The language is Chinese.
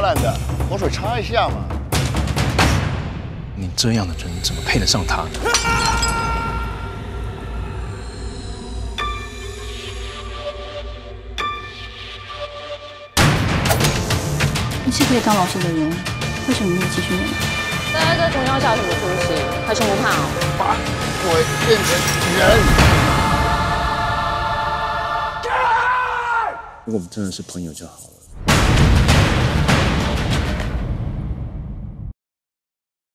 烂的，口水擦一下嘛。 你这样的人怎么配得上他呢？ 你是可以当老师的人，为什么没有继续念？ 大家在中央下什么出息？还凶不怕哦？ 把鬼变成人。 如果我们真的是朋友就好了。